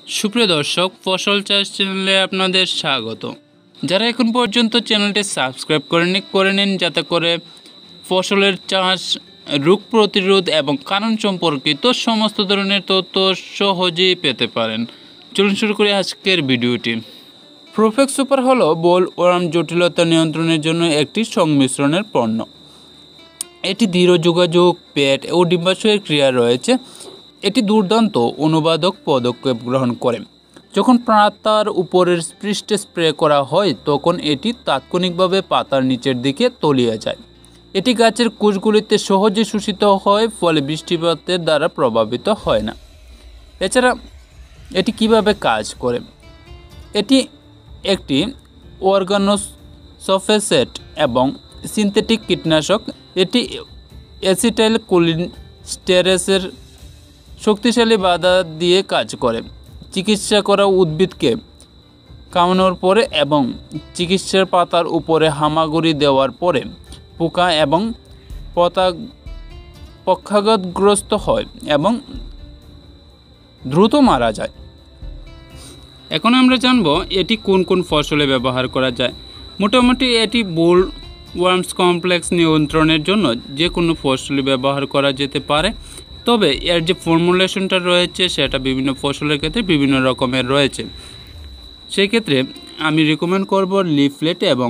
সুপ্রিয় দর্শক, ফসল চাষ চ্যানেলে আপনাদের স্বাগত। যারা এখন পর্যন্ত চ্যানেলটি সাবস্ক্রাইব করেননি, করে নিন, যাতে করে ফসলের চাষ, রোগ প্রতিরোধ এবং কারণ সম্পর্কিত সমস্ত ধরনের তথ্য সহজেই পেতে পারেন। চলুন শুরু করি আজকের ভিডিওটি। প্রোফেক্স সুপার হলো বোলওয়ার্ম জটিলতা নিয়ন্ত্রণের জন্য একটি সংমিশ্রণের পণ্য। এটি দৃঢ় যোগাযোগ, পেট ও ডিম্বাশয়ের ক্রিয়া রয়েছে। এটি দুর্দান্ত অনুবাদক পদক্ষেপ গ্রহণ করে। যখন পাতার উপরের পৃষ্ঠে স্প্রে করা হয় তখন এটি তাৎক্ষণিকভাবে পাতার নিচের দিকে তলিয়ে যায়। এটি গাছের কোষগুলিতে সহজে শোষিত হয়, ফলে বৃষ্টিপাতের দ্বারা প্রভাবিত হয় না। এছাড়া এটি কিভাবে কাজ করে? এটি একটি অর্গানোসলফেট এবং সিনথেটিক কীটনাশক। এটি অ্যাসিটাইলকোলিনস্টেরেসের শক্তিশালী বাধা দিয়ে কাজ করে। চিকিৎসা করা উদ্ভিদকে কামানোর পরে এবং চিকিৎসার পাতার উপরে হামাগুড়ি দেওয়ার পরে পোকা এবং পক্ষাঘাতগ্রস্ত হয় এবং দ্রুত মারা যায়। এখন আমরা জানব এটি কোন কোন ফসলে ব্যবহার করা যায়। মোটামুটি এটি বোলওয়ার্মস কমপ্লেক্স নিয়ন্ত্রণের জন্য যে কোনো ফসলে ব্যবহার করা যেতে পারে, তবে এর যে ফর্মুলেশনটা রয়েছে সেটা বিভিন্ন ফসলের ক্ষেত্রে বিভিন্ন রকমের রয়েছে। সেই ক্ষেত্রে আমি রেকমেন্ড করব লিফলেট এবং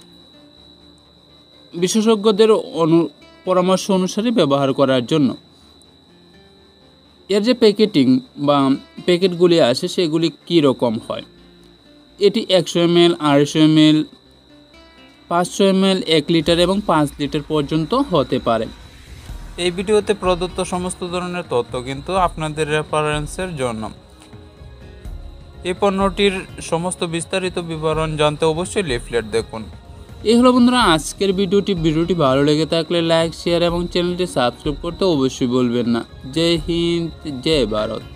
বিশেষজ্ঞদের পরামর্শ অনুসারে ব্যবহার করার জন্য। এর যে প্যাকেটিং বা প্যাকেটগুলি আসে সেগুলি কী রকম হয়? এটি 100 ml, 250 ml, 500 ml, 1 লিটার এবং 5 লিটার পর্যন্ত হতে পারে। এই ভিডিওতে প্রদত্ত সমস্ত ধরনের তথ্য কিন্তু আপনাদের রেফারেন্সের জন্য। এই পণ্যটির সমস্ত বিস্তারিত বিবরণ জানতে অবশ্যই লিফলেট দেখুন। এই হলো বন্ধুরা আজকের ভিডিওটি ভালো লেগে থাকলে লাইক, শেয়ার এবং চ্যানেলটি সাবস্ক্রাইব করতে অবশ্যই ভুলবেন না। জয় হিন্দ, জয় ভারত।